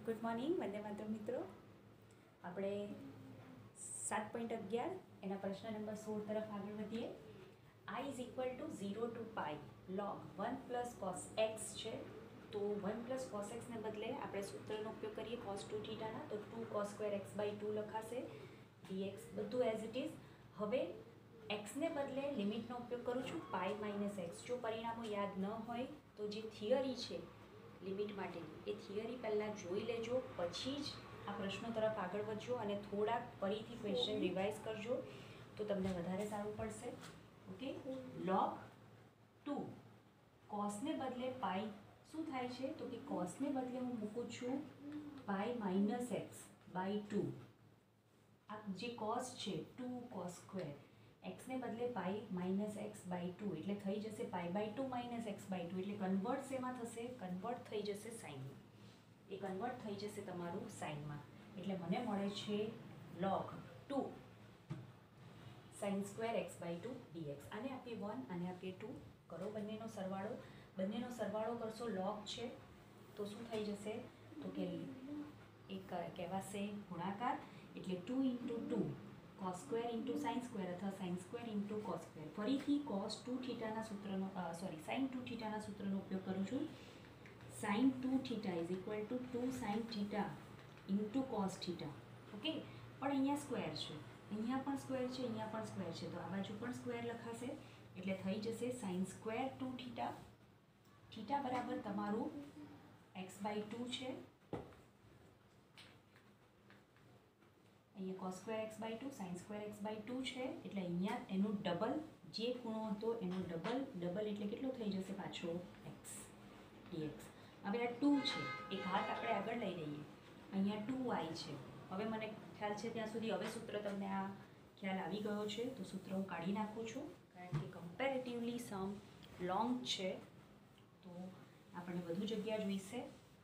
Good morning Vande Mataram મિત્રો. આપણે 7.11 એના પ્રશ્ન નંબર 16 તરફ આગળ વધીએ. I is equal to 0 to pi log 1 plus cos x છે. તો 1 પ્લસ કોસ એક્સને બદલે આપણે સૂત્રનો ઉપયોગ કરીએ કોસ 2 થીટાના, તો 2 કોસ સ્ક્વેર એક્સ બાય 2 લખાશે. dx બધું એઝ ઇટ ઇઝ. હવે એક્સને બદલે લિમિટનો ઉપયોગ કરું છું પાઈ માઇનસ એક્સ. જો પરિણામો યાદ ન હોય તો જે થિયરી છે લિમિટ માટેની એ થિયરી પહેલાં જોઈ લેજો, પછી જ આ પ્રશ્નો તરફ આગળ વધજો અને થોડાક ફરીથી ક્વેશ્ચન રિવાઇઝ કરજો તો તમને વધારે સારું પડશે. ઓકે, log 2 કોસને બદલે પાઈ શું થાય છે તો કે કોસને બદલે હું મૂકું છું પાઈ માઇનસ એક્સ બાય 2. આ જે કોસ છે 2 કોસ સ્ક્વેર એક્સને બદલે પાઈ માઇનસ એક્સ બાય 2 એટલે થઈ જશે pi by 2 minus x by 2. એટલે કન્વર્ટ શેમાં થશે? કન્વર્ટ થઈ જશે સાઇનમાં. એ કન્વર્ટ થઈ જશે તમારું સાઇનમાં. એટલે મને મળે છે log 2 sine square x by 2 dx. આને આપીએ 1, આને આપીએ 2. કરો બંનેનો સરવાળો. બંનેનો સરવાળો કરશો log છે તો શું થઈ જશે તો કે એક કહેવાશે ગુણાકાર. એટલે 2 into 2 cos square into sine square અથવા sine square into cos square. ફરીથી કોસ 2 થીટાના સૂત્રનો સાઇન 2 થીટાના સૂત્રનો ઉપયોગ કરું છું. Sine 2 theta is equal to 2 sine theta into cos theta. Okay, પણ અહીંયા સ્ક્વેર છે, અહીંયા પણ સ્ક્વેર છે, અહીંયા પણ સ્ક્વેર છે, તો આ બાજુ પણ સ્ક્વેર લખાશે. એટલે થઈ જશે સાઇન સ્ક્વેર 2 થીટા. થીટા બરાબર તમારું એક્સ બાય 2 છે. અહીંયા cos square x by 2 sine square x by 2 છે. એટલે અહીંયા એનું ડબલ, જે ખૂણો હતો એનો ડબલ. ડબલ એટલે કેટલો થઈ જશે પાછો? X dx. હવે આ 2 છે, એક હાથ આપણે આગળ લઈ લઈએ. અહીંયા 2y છે. હવે મને ખ્યાલ છે ત્યાં સુધી હવે સૂત્ર તમને આ ખ્યાલ આવી ગયો છે, તો સૂત્ર હું કાઢી નાખું છું કારણ કે કમ્પેરેટિવલી સમ લોંગ છે તો આપણને વધુ જગ્યા જોઈશે.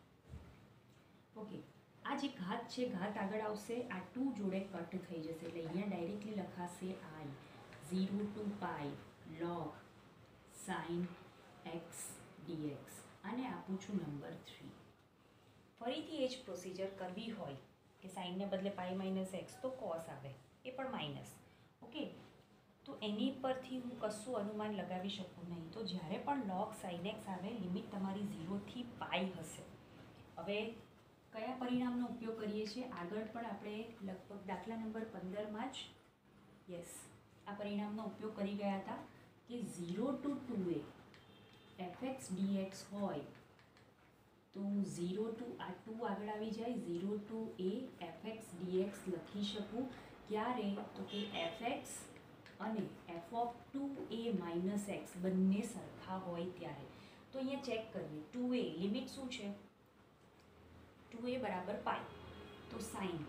ઓકે, આ જે ઘાત છે ઘાત આગળ આવશે, આ 2 જોડે કટ થઈ જશે. એટલે અહીંયા ડાયરેક્ટલી લખાશે I 0 to pi log sine x dx. આને આપું છું નંબર 3. ફરીથી એ જ પ્રોસિજર કરવી હોય કે સાઇનને બદલે પાઈ માઇનસ એક્સ તો કોસ આવે, એ પણ માઇનસ. ઓકે, તો એની પરથી હું કશું અનુમાન લગાવી શકું નહીં. તો જ્યારે પણ log સાઇન એક્સ આવે લિમિટ તમારી 0 થી પાઈ હશે. હવે કયા પરિણામનો ઉપયોગ કરીએ છીએ? આગળ પણ આપણે લગભગ દાખલા નંબર 15માં જ આ પરિણામનો ઉપયોગ કરી ગયા હતા કે 0 ટુ 2a fx dx હોય તો 0 ટુ આ 2 આગળ આવી જાય, 0 ટુ a fx dx લખી શકું. ક્યારે? તો કે fx અને f(2a માઇનસ x) બંને સરખા હોય ત્યારે. તો અહીંયા ચેક કરીએ. 2a લિમિટ શું છે? 2a બરાબર પાઈ. તો સાઇન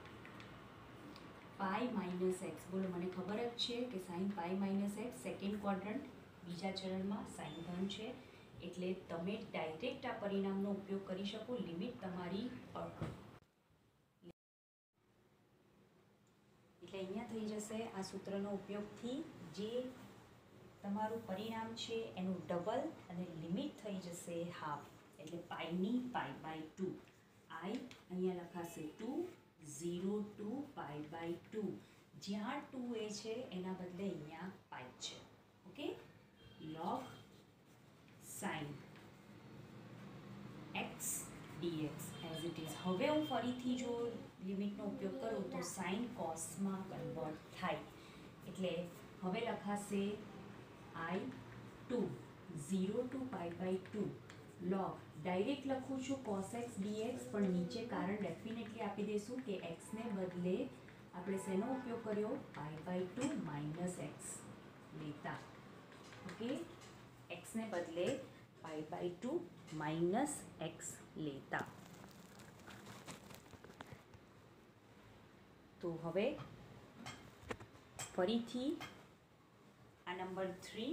પાઈ માઇનસ એક્સ. બોલો, મને ખબર જ છે કે sine pi minus x second quadrant બીજા ચરણમાં સાઇન ધન છે. એટલે તમે ડાયરેક્ટ આ પરિણામનો ઉપયોગ કરી શકો. લિમિટ તમારી એટલે અહીંયા થઈ જશે આ સૂત્રનો ઉપયોગથી જે તમારું પરિણામ છે એનું ડબલ અને લિમિટ થઈ જશે હાફ. એટલે પાઈની પાઈ બાય 2. I અહીંયા લખાશે 2 0 ટુ પાઈ બાય 2. જ્યાં 2a છે એના બદલે અહીંયા પાઈ છે. Okay, log sine x dx as it is. હવે હું ફરીથી જો લિમિટનો ઉપયોગ કરું તો સાઇન કોસમાં કન્વર્ટ થાય. એટલે હવે લખાશે I 2 0 to pi by 2 log direct લખું છું cos x dx, પણ નીચે કારણ ડેફિનેટલી આપી દઈશું કે એક્સને બદલે આપણે શેનો ઉપયોગ કર્યો? પાઈ બાય 2 માઇનસ એક્સ લેતા. ઓકે, એક્સને બદલે પાઈ બાય 2 માઇનસ એક્સ લેતા. તો હવે ફરીથી આ નંબર 3,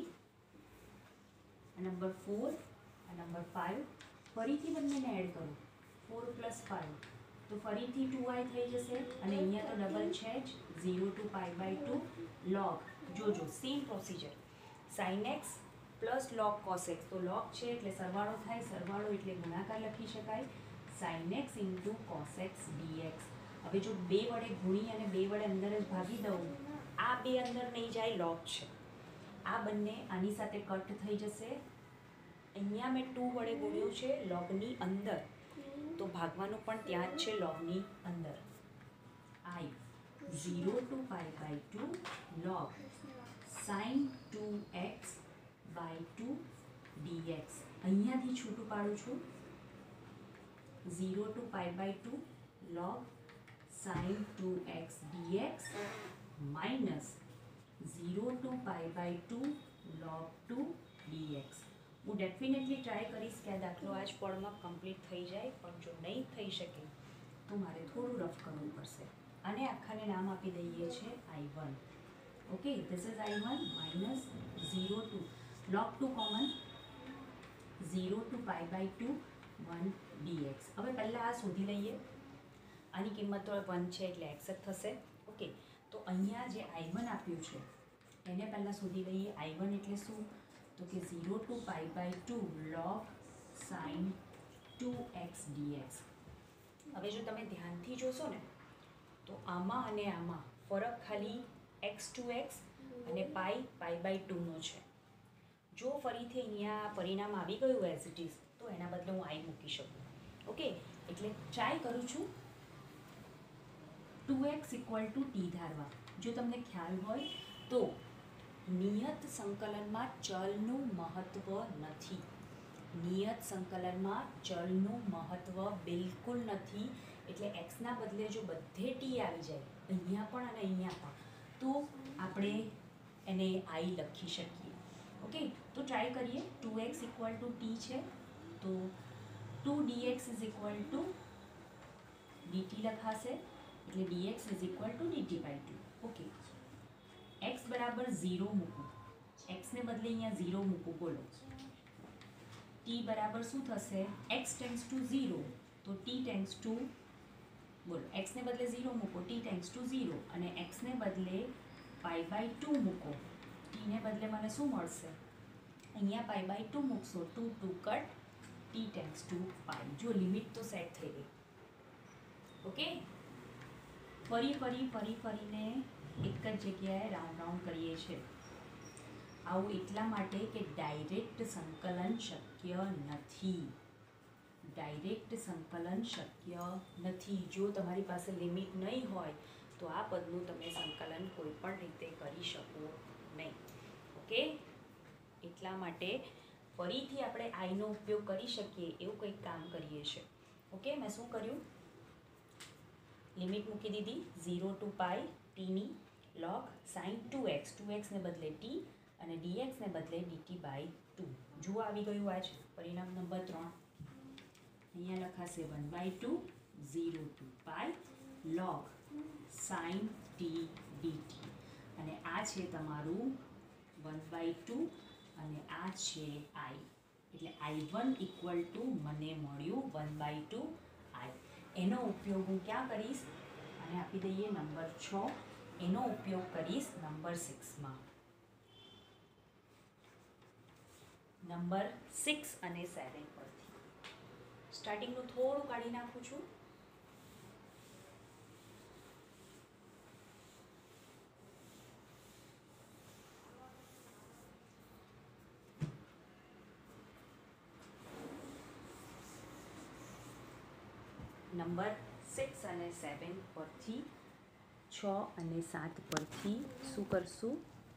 આ નંબર 4, આ નંબર 5 ફરીથી બંનેને એડ કરો. 4 પ્લસ 5 તો ફરીથી 2i થઈ જશે. અને અહીંયા તો ડબલ છે જ, 0 ટુ પાઈ બાય 2 log. જોજો same procedure. Sine x plus log cos x. તો log છે એટલે સરવાળો થાય, સરવાળો એટલે ગુણાકાર લખી શકાય. Sine x into cos x dx. હવે જો 2 વડે ગુણી અને 2 વડે અંદર જ ભાગી દઉં, આ 2 અંદર નહીં જાય, લોગ છે. આ બંને આની સાથે કટ થઈ જશે. અહીંયા મેં 2 વડે ગુણ્યું છે લોગની અંદર, તો ભાગવાનું પણ ત્યાં જ છે લોગની અંદર. I 0 to pi by 2 log sin 2x by 2 dx. અહીંયાથી છૂટું પાડું છું 0 to pi by 2 log sin 2x dx minus 0 to pi by 2 log 2 dx. હું ડેફિનેટલી ટ્રાય કરીશ કે આ દાખલો આ જ પળમાં કમ્પ્લીટ થઈ જાય, પણ જો નહીં થઈ શકે તો મારે થોડું રફ કરવું પડશે. અને આખાને નામ આપી દઈએ છે I1. Okay, this is I1 minus 0 to log 2 common 0 to pi by 2 1 dx. હવે પહેલાં આ શોધી લઈએ. આની કિંમત તો 1 છે એટલે x જ થશે. ઓકે, તો અહીંયા જે I1 આપ્યું છે એને પહેલાં શોધી લઈએ. I1 એટલે શું? તો કે 0 to pi by 2 log sin 2x dx. હવે જો તમે ધ્યાનથી જોશો ને તો આમાં અને આમાં ફરક ખાલી x ટુ x અને પાઈ બાય 2નો છે. જો ફરીથી અહીંયા પરિણામ આવી ગયું એઝ ઇટ ઇઝ, તો એના બદલે હું i મૂકી શકું. ઓકે, એટલે ટ્રાય કરું છું 2x ઇક્વલ ટુ t ધારવા. જો તમને ખ્યાલ હોય તો નિયત સંકલનમાં ચલનું મહત્ત્વ નથી. નિયત સંકલનમાં ચલનું મહત્ત્વ બિલકુલ નથી. એટલે એક્સના બદલે જો બધે ટી આવી જાય, અહીંયા પણ અને અહીંયા પણ, તો આપણે એને આઈ લખી શકીએ. ઓકે, તો ટ્રાય કરીએ. 2x ઇક્વલ ટુ ટી છે, તો 2 dx is equal to dt લખાશે, એટલે dx is equal to dt by 2. Okay, x બરાબર 0 મૂકું, xને બદલે અહીંયા 0 મૂકું. બોલો t બરાબર શું થશે? x ટેન્ડ્સ ટુ 0, તો t ટેન્ડ્સ ટુ, બોલો xને બદલે 0 મૂકો, t ટેન્ડ્સ ટુ 0, અને xને બદલે પાઈ બાય 2 મૂકો, tને બદલે મને શું મળશે? અહીંયા પાઈ બાય 2 મૂકશો, 2 2 cut, t tends to pi. જો લિમિટ તો સેટ થઈ ગઈ. ઓકે, ફરીને એક જ જગ્યાએ રાઉન્ડ કરીએ છીએ. આવું એટલા માટે કે ડાયરેક્ટ સંકલન શક્ય નથી. ડાયરેક્ટ સંકલન શક્ય નથી. જો તમારી પાસે લિમિટ નહીં હોય તો આ પદનું તમે સંકલન કોઈ પણ રીતે કરી શકો નહીં. ઓકે, એટલા માટે ફરીથી આપણે આઈનો ઉપયોગ કરી શકીએ એવું કંઈક કામ કરીએ છીએ. ઓકે, મેં શું કર્યું? લિમિટ મૂકી દીધી 0 ટુ પાઈ ટીની log sin 2x, 2x ને બદલે t અને dx ને બદલે dt બાય 2. જુઓ આવી ગયું આ જ પરિણામ નંબર 3. અહીંયા લખાશે 1/2 0 to pi log sin t dt, અને આ છે તમારું 1/2 અને આ છે i. એટલે I1 ઇક્વલ ટુ મને મળ્યું 1/2 i. એનો ઉપયોગ હું ક્યાં કરીશ? અને આપી દઈએ નંબર 6. એનો ઉપયોગ કરીશ નંબર 6માં. નંબર 6 અને 7 પરથી સ્ટાર્ટિંગનું થોડું કાઢી નાખું છું. નંબર 6 અને 7 પરથી 6 અને 7 પરથી શું કરશું?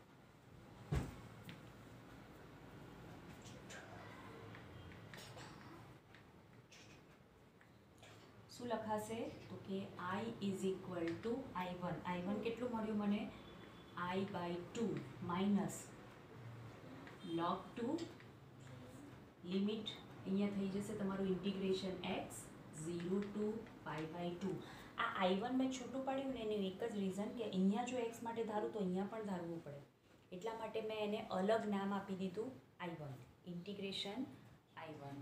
શું લખાશે? તો કે i is equal two I1. I1 કેટલું મળ્યું મને? i by 2 minus log 2 limit અહીંયા થઈ જશે તમારું integration x 0 to pi by 2. આ I1 મેં છૂટું પાડ્યું ને એનું એક જ રીઝન કે અહીંયા જો x માટે ધારું તો અહીંયા પણ ધારવું પડે, એટલા માટે મેં એને અલગ નામ આપી દીધું I1, integration I1.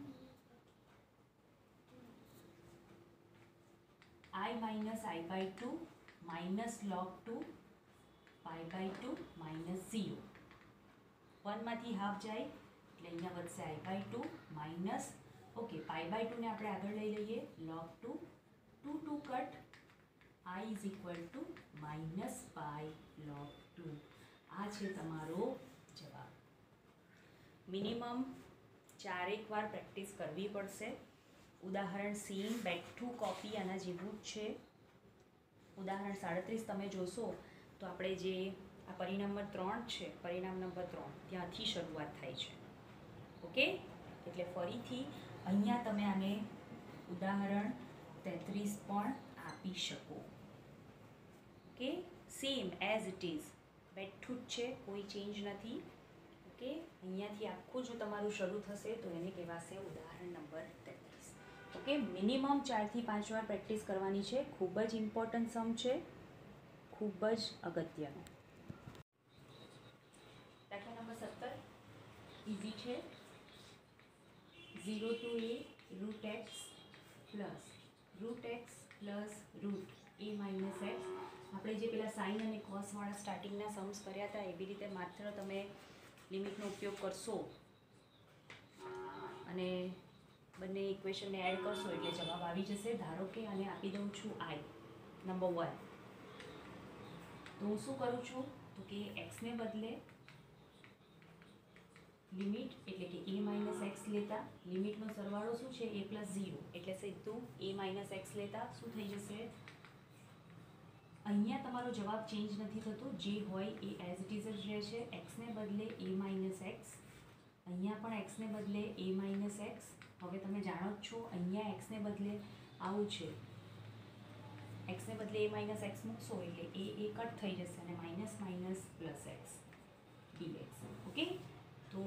i minus i by 2 minus log 2 pi by 2 minus 0. 1માંથી હાફ જાય એટલે અહીંયા વધશે i બાય 2 માઇનસ. ઓકે, π/2 ને આપણે આગળ લઈ લઈએ. log 2 2 2 cut I is equal to -π log 2. આ છે તમારો જવાબ. મિનિમમ 4 વાર પ્રેક્ટિસ કરવી પડશે. ઉદાહરણ સી બેઠું કોપી આના જેવું જ છે. ઉદાહરણ 37 તમે જોશો તો આપણે જે આ પરિણામ નંબર 3 છે, પરિણામ નંબર 3 ત્યાંથી શરૂઆત થાય છે. ઓકે, એટલે ફરીથી અહીંયા તમે આને ઉદાહરણ 33 પણ આપી શકો. Okay, same as it is બેઠું જ છે, કોઈ ચેન્જ નથી. ઓકે, અહીંયાથી આખું જો તમારું શરૂ થશે તો એને કહેવાશે ઉદાહરણ નંબર 33. ઓકે, મિનિમમ 4 થી 5 વાર પ્રેક્ટિસ કરવાની છે. ખૂબ જ ઇમ્પોર્ટન્ટ સમ છે, ખૂબ જ અગત્યનો. દાખલા નંબર 17 ઇઝી છે. 0 to a root x plus root a minus x. આપણે જે પેલા સાઇન અને કોસવાળા સ્ટાર્ટિંગના સમ્સ કર્યા હતા એવી રીતે માત્ર તમે લિમિટનો ઉપયોગ કરશો અને બંને ઇક્વેશનને એડ કરશો એટલે જવાબ આવી જશે. ધારો કે આને આપી દઉં છું I નંબર 1, તો હું શું કરું છું તો કે એક્સને બદલે લિમિટ એટલે કે a માઇનસ એક્સ લેતા, લિમિટનો સરવાળો શું છે a પ્લસ 0 એટલે સીધું a માઇનસ એક્સ લેતા શું થઈ જશે. અહીંયા તમારો જવાબ ચેન્જ નથી થતો, જે હોય એ એઝ ઇટ ઇઝ જ રહે છે. એક્સને બદલે a માઇનસ એક્સ, અહીંયા પણ એક્સને બદલે a માઇનસ એક્સ. હવે તમે જાણો જ છો અહીંયા એક્સને બદલે આવું છે, એક્સને બદલે a માઇનસ એક્સ મૂકશો એટલે એ કટ થઈ જશે અને minus minus plus x dx. ઓકે, તો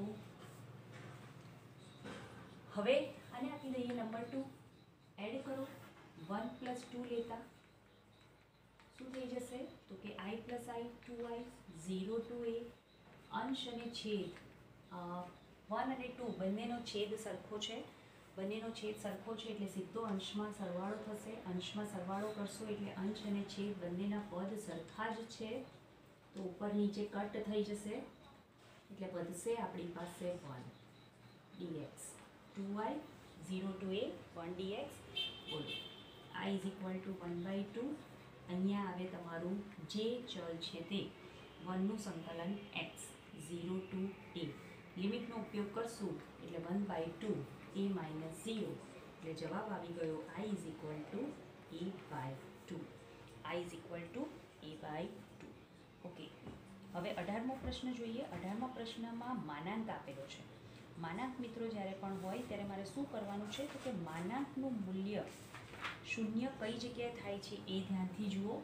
હવે આને આપી દઈએ નંબર 2, એડ કરો. 1 પ્લસ 2 લેતા શું થઈ જશે તો કે I plus I 2I 0 to a. અંશ અને છેદ 1 અને 2 બંનેનો છેદ સરખો છે, બંનેનો છેદ સરખો છે એટલે સીધો અંશમાં સરવાળો થશે. અંશમાં સરવાળો કરશો એટલે અંશ અને છેદ બંનેના પદ સરખા જ છે, તો ઉપર નીચે કટ થઈ જશે એટલે વધશે આપણી પાસે 1 dx. 2I 0 to a 1 dx. બોલો I ઇઝ ઇક્વલ ટુ 1/2. અહીંયા આવે તમારું જે ચલ છે તે 1નું સંકલન x 0 to a. લિમિટનો ઉપયોગ કરશું એટલે 1/2 a માઇનસ 0 એટલે જવાબ આવી ગયો I is equal to a/2. I is equal to a/2. Okay, હવે 18મો પ્રશ્ન જોઈએ. 18મા પ્રશ્નમાં માનાંક આપેલો છે. માનાંક મિત્રો જ્યારે પણ હોય ત્યારે મારે શું કરવાનું છે તો કે માનાંકનું મૂલ્ય શૂન્ય કઈ જગ્યાએ થાય છે એ ધ્યાનથી જુઓ.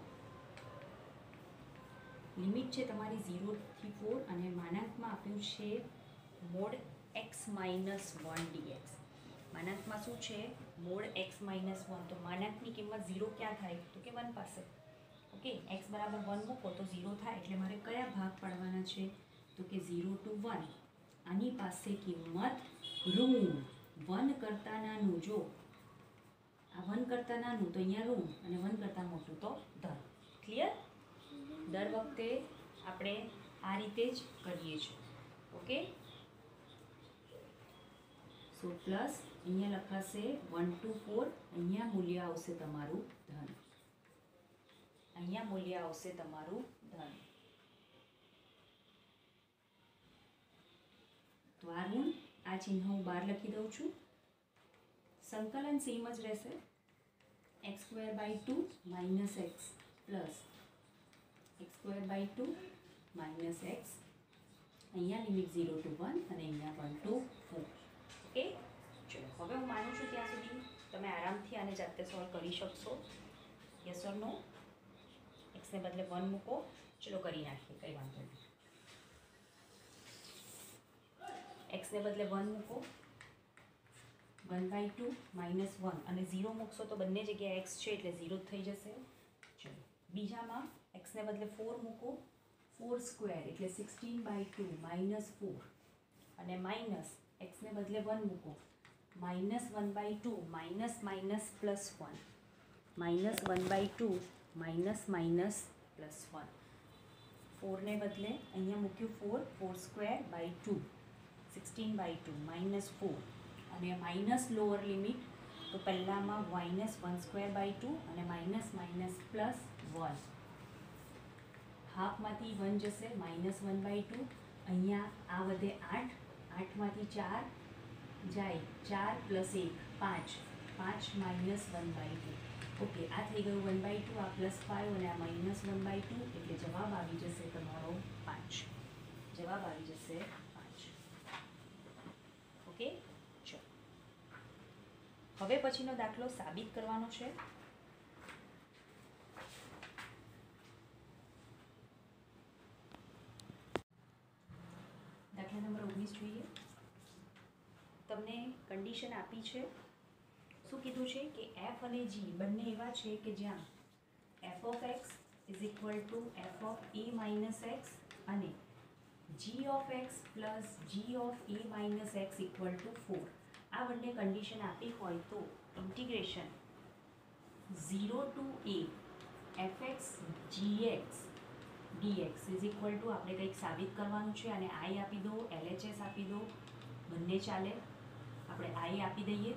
લિમિટ છે તમારી 0 થી 4 અને માનાંકમાં આપ્યું છે મોડ x માઇનસ 1 dx. માનાંકમાં શું છે મોડ x માઇનસ 1, તો માનાંકની કિંમત 0 ક્યાં થાય તો કે 1 પાસે. ઓકે, x બરાબર 1 મૂકો તો 0 થાય એટલે મારે કયા ભાગ પાડવાના છે તો કે 0 to 1. આની પાસે કિંમત ઋણ 1 કરતાં નાનું, જો આ 1 કરતાં નાનું તો અહીંયા ઋણ અને 1 કરતાં મોટું તો ધન. ક્લિયર? દર વખતે આપણે આ રીતે જ કરીએ છીએ. ઓકે, સો પ્લસ અહીંયા લખાશે 1 to 4, અહીંયા મૂલ્ય આવશે તમારું ધન, અહીંયા મૂલ્ય આવશે તમારું ધન. તો આ ઋણ, આ ચિહ્ન હું બહાર લખી દઉં છું. સંકલન સેમ જ રહેશે, x²/2 minus x plus x²/2 minus x. અહીંયા લિમિટ 0 to 1 અને અહીંયા 1 to 4. ઓકે, ચલો હવે હું માનું છું ત્યાં સુધી તમે આરામથી આને જાતે સોલ્વ કરી શકશો. યસ ઓર નો? એક્સને બદલે 1 મૂકો. ચલો કરી નાખીએ, કંઈ વાંધો નહીં. એક્સને બદલે 1 મૂકો, 1/2 માઇનસ 1 અને 0 મૂકશો તો બંને જગ્યાએ x છે એટલે 0 જ થઈ જશે. ચલો બીજામાં એક્સને બદલે 4 મૂકો, 4² એટલે 16/2 માઇનસ 4 અને માઇનસ એક્સને બદલે 1 મૂકો, minus 1/2 minus minus plus 1, minus 1/2 minus minus plus 1. 4ને બદલે અહીંયા મૂક્યું 4, 4² by 2 16/2 માઇનસ 4 અને માઇનસ લોઅર લિમિટ, તો પહેલામાં -1² અને -+1, હાફમાંથી 1 જશે, -1/2, અહીંયા આ વધે 8, 8માંથી 4 જાય, 4 + 1 5, 5 -1/2. ઓકે, આ થઈ ગયું 1/2, આ +5 અને આ -1/2, એટલે જવાબ આવી જશે તમારો 5. જવાબ આવી જશે 5. ઓકે, ચલો હવે પછીનો દાખલો સાબિત કરવાનો છે. દાખલા નંબર 19 જોઈએ. તમને કન્ડિશન આપી છે. શું કીધું છે કે f અને g બંને એવા છે કે જ્યાં f of x is equal to f of a minus x અને g of x plus g of a minus x equal to 4. આ બંને કન્ડિશન આપી હોય તો integration 0 to a fx gx dx is equal to આપણે કંઈક સાબિત કરવાનું છે અને i આપી દો, LHS આપી દો, બંને ચાલે. આપણે i આપી દઈએ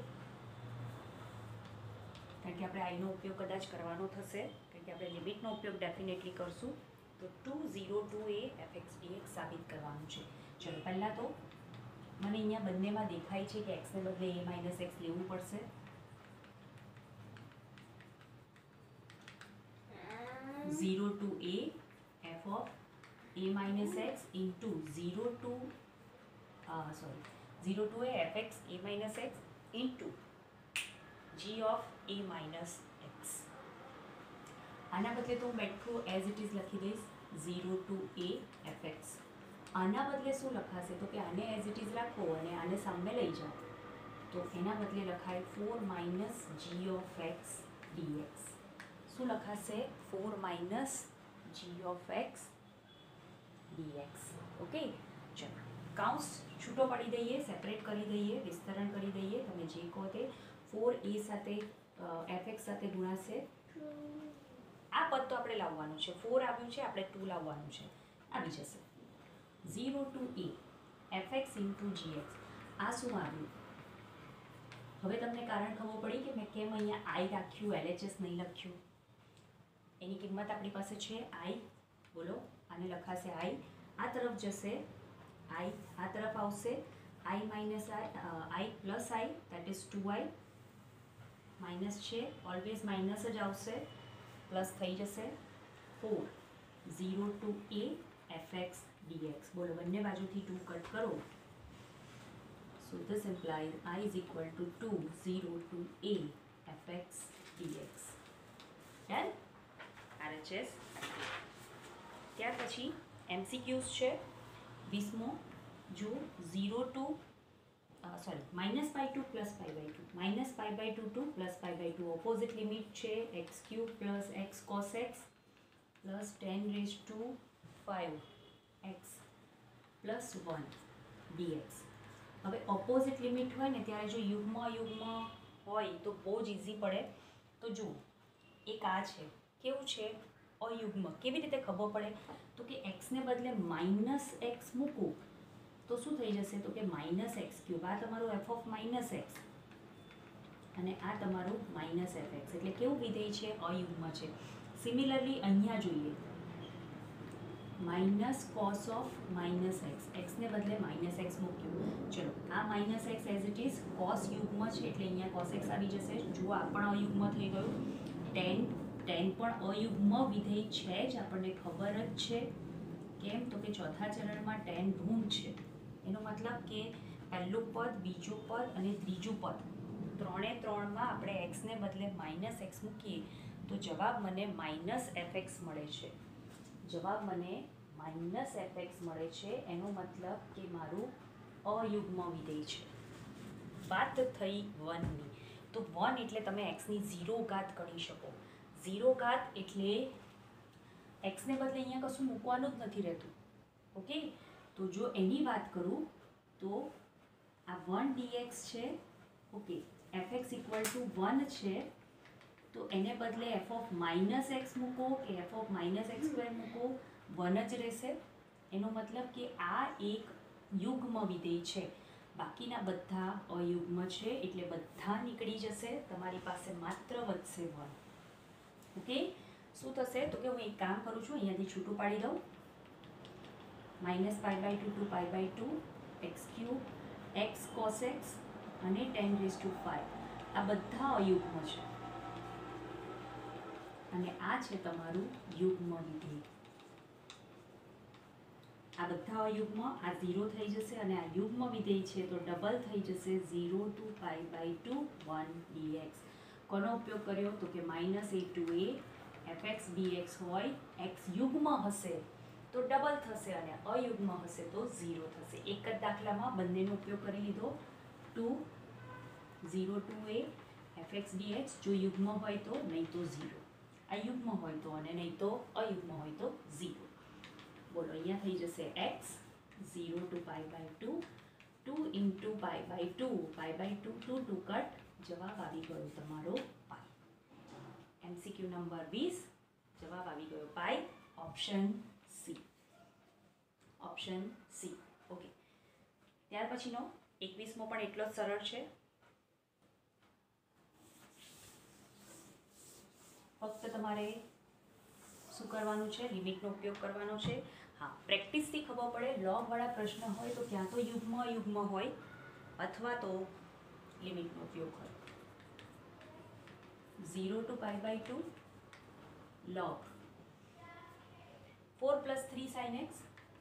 કારણ કે આપણે આઈનો ઉપયોગ કદાચ કરવાનો થશે, કારણ કે આપણે લિમિટનો ઉપયોગ ડેફિનેટલી કરશું. તો 2 0 to a fx dx સાબિત કરવાનું છે. ચલો પહેલાં તો મને અહીંયા બંનેમાં દેખાય છે કે x ને બદલે a minus x લેવું પડશે. Zero to a f of a minus x into 0 to a fx a minus x into g of a minus x. આના બદલે તો હું બેઠું એઝ ઇટ ઇઝ લખી દઈશ 0 to a fx. આના બદલે શું લખાશે તો કે આને એઝ ઇટ ઇઝ રાખો અને આને સામે લઈ જાઓ, તો એના બદલે લખાય 4 minus g of x dx. શું લખાશે? 4 minus g of x dx. Okay, ચલો કાઉન્સ છૂટો પાડી દઈએ, સેપરેટ કરી દઈએ, વિસ્તરણ કરી દઈએ, તમે જે કહો તે. 4a સાથે fx સાથે ગુણાશે. આ પદ તો આપણે લાવવાનું છે, 4 આવ્યું છે, આપણે 2 લાવવાનું છે, આવી જશે. 0 to a fx into gx. આ શું આવ્યું? હવે તમને કારણ ખબર પડી કે મેં કેમ અહીંયા i રાખ્યું, LHS નહીં લખ્યું. એની કિંમત આપણી પાસે છે i. બોલો, આને લખાશે i, આ તરફ જશે i, આ તરફ આવશે i minus i plus i, that is 2i. Minus છે, ઓલવેઝ માઇનસ જ આવશે, પ્લસ થઈ જશે 4 0 to a fx dx. બોલો, બંને બાજુથી 2 કટ કરો. So this implies I is equal to 2 0 to a fx dx. Done? RHS. ત્યાર પછી MCQs છે 20મો. જો 0 to -π2 plus π/2, -π/2 to +π/2, opposite limit છે x³ plus x cos x plus 10⁵ x plus 1 dx. હવે ઓપોઝિટ લિમિટ હોય ને ત્યારે જો યુગ્મ હોય તો બહુ જ ઇઝી પડે. તો જુઓ, એક આ છે, કેવું છે? અયુગ્મ. કેવી રીતે ખબર પડે? તો કે x ને બદલે -x મૂકું તો શું થઈ જશે? તો કે -x³. આ તમારું f of -x અને આ તમારું -fx. એટલે કેવું વિધેય છે? અયુગ્મ છે. સિમિલરલી અહીંયા જોઈએ -cos of -x, x ને બદલે -x મૂક્યું. ચલો, આ -x as it is cos યુગ્મ છે એટલે અહીંયા cos x આવી જશે. જો આ પણ અયુગ્મ થઈ ગયું. tan પણ અયુગ્મ વિધેય છે જ, આપણને ખબર જ છે. કેમ? તો કે ચોથા ચરણમાં tan ઋણ છે. એનો મતલબ કે પહેલું પદ, બીજું પદ અને ત્રીજું પદ, ત્રણે ત્રણમાં આપણે x ને બદલે -x મૂકીએ તો જવાબ મને -fx મળે છે. જવાબ મને -fx મળે છે. એનો મતલબ કે મારું અયુગ્મ વિધેય છે. વાત થઈ 1ની. તો 1 એટલે તમે x ની 0 ઘાત ગણી શકો. 0 ઘાત એટલે x ને બદલે અહીંયા કશું મૂકવાનું જ નથી રહેતું. ઓકે, તો જો એની વાત કરું તો આ 1 dx છે. ઓકે, fx = 1 છે, તો એને બદલે f of -x મૂકો કે f of -x² મૂકો, 1 જ રહેશે. એનો મતલબ કે આ એક યુગ્મ વિધેય છે. બાકીના બધા અયુગ્મ છે એટલે બધા નીકળી જશે, તમારી પાસે માત્ર વધશે 1. ઓકે, શું થશે તો કે હું એક કામ કરું છું, અહીંયાથી છૂટું પાડી દઉં. -π/2 to π/2 x³ x cos x અને 10⁵ આ બધા અયુગ્મ છે અને આ છે તમારું યુગ્મ વિધેય. આ બધા અયુગ્મ આ 0 થઈ જશે અને આ યુગ્મ વિધેય છે તો ડબલ થઈ જશે 0 to π/2 1 dx. કોનો ઉપયોગ કર્યો તો કે -a to a fx dx હોય, x યુગ્મ હશે તો ડબલ થશે અને અયુગ્મ હશે તો 0 થશે. એક જ દાખલામાં બંનેનો ઉપયોગ કરી લીધો. 0 to a fx dx જો યુગ્મ હોય તો, નહીં તો 0. આ યુગ્મ હોય તો અને નહીં તો અયુગ્મ હોય તો 0. બોલો, અહીંયા થઈ જશે x 0 to π/2 2 into π/2 π/2 2 કટ, જવાબ આવી ગયો તમારો π. MCQ નંબર 20, જવાબ આવી ગયો π, option C. Option C. Okay, ત્યાર પછીનો 21મો પણ એટલો જ સરળ છે. ફક્ત તમારે શું કરવાનું છે, લિમિટનો ઉપયોગ કરવાનો છે. હા, પ્રેક્ટિસથી ખબર પડે. લોગવાળા પ્રશ્ન હોય તો ક્યાં તો યુગ્મ હોય અથવા તો લિમિટનો ઉપયોગ હોય. 0 to π/2 log 4 + 3 sin x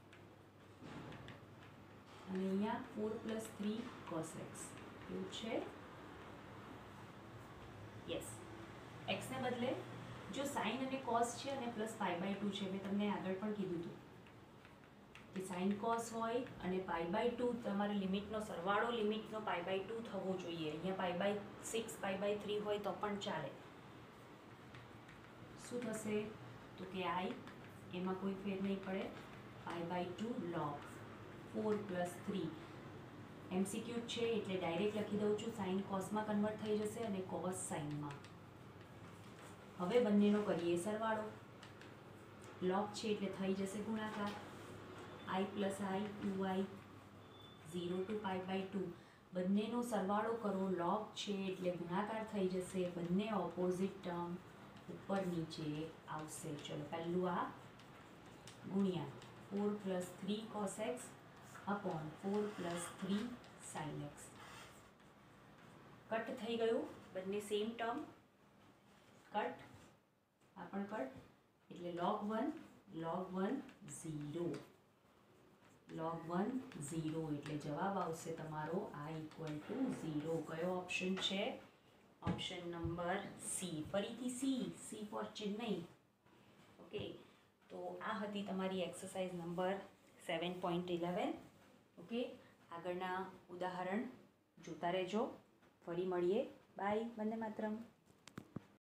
અને અહીંયા 4 + 3 cos x એવું છે. યસ, x ને બદલે જો sin અને cos છે અને +π/2 છે, મેં તમને આગળ પણ કીધું હતું કે sin cos હોય અને π/2 તમારે લિમિટનો સરવાળો લિમિટનો π/2 થવો જોઈએ. અહીંયા π/6 π/3 હોય તો પણ ચાલે. શું થશે તો કે i એમાં કોઈ ફેર નહીં પડે. π/2 log 4 + 3 MCQ છે એટલે ડાયરેક્ટ લખી દઉં છું. sin cosમાં કન્વર્ટ થઈ જશે અને cos sinમાં. હવે બંનેનો કરીએ સરવાળો. log છે એટલે થઈ જશે ગુણાકાર. i + i 2i 0 to π/2 બંનેનો સરવાળો કરો. log છે એટલે ગુણાકાર થઈ જશે. બંને ઓપોઝિટ ટર્મ ઉપર નીચે આવશે. ચલો, પહેલું આ ગુણ્યા 4 + 3 cos x upon 4 + 3 sin x. Cut થઈ ગયું, બંને સેમ ટર્મ. કટ, આ પણ કટ, એટલે log 1 0. log 1 0 એટલે જવાબ આવશે તમારો i = 0. કયો ઓપ્શન છે? Option number C. ફરીથી સી ફોર ચેન્નઈ. ઓકે, તો આ હતી તમારી એક્સરસાઇઝ નંબર 7.11. ઓકે, આગળના ઉદાહરણ જોતા રહેજો. ફરી મળીએ. બાય. વંદે માતરમ.